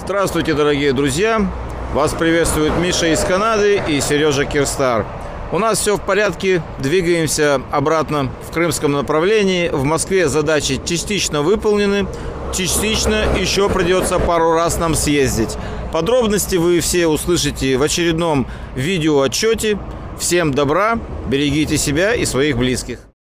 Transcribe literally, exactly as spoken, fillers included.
Здравствуйте, дорогие друзья! Вас приветствует Миша из Канады и Сережа Кирстар. У нас все в порядке, двигаемся обратно в крымском направлении. В Москве задачи частично выполнены, частично еще придется пару раз нам съездить. Подробности вы все услышите в очередном видеоотчете. Всем добра, берегите себя и своих близких.